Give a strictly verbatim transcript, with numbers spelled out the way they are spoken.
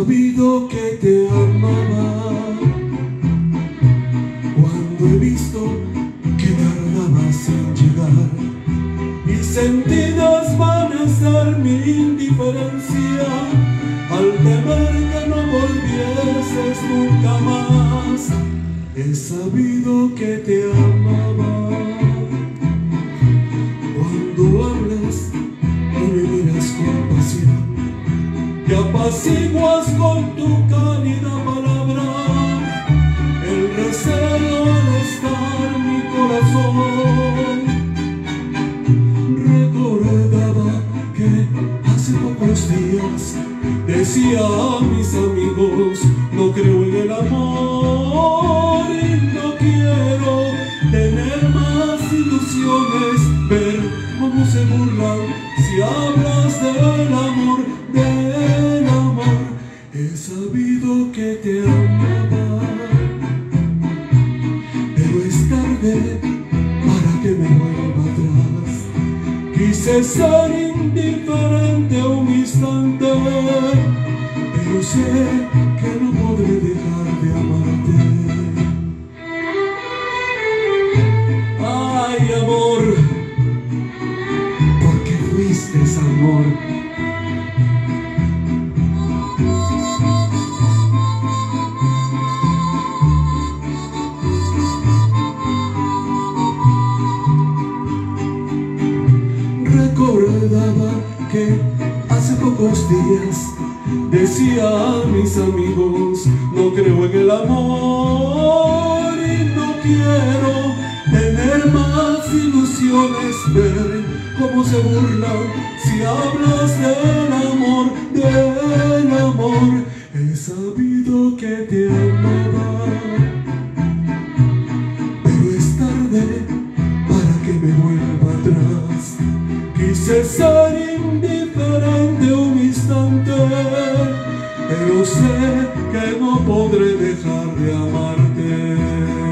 sabido que te amaba cuando he visto que tardabas en llegar y sentí desvanecer mi indiferencia al temer que no volvieses nunca más. He sabido que te amaba cuando hablas y me miras con pasión y apaciguas con tu cálida palabra el recelo al estar mi corazón. Recordaba que hace pocos días decía a mis amigos: no creo en el amor y no quiero tener más ilusiones. Ver cómo se burlan si hablas del amor, del amor. He sabido que te amaba, pero es tarde para que me vuelva atrás. Quise ser indiferente un instante, pero sé que no podré dejar de amarte. Ay, amor, porque fuiste amor. Recordaba que hace pocos días decía a mis amigos: no creo en el amor y no quiero tener más ilusiones. Ver cómo se burlan si hablas del amor, del amor. He sabido que te amaba, pero es tarde para que me vuelva atrás. Quise ser indiferente un instante, pero sé que no podré dejar de amarte.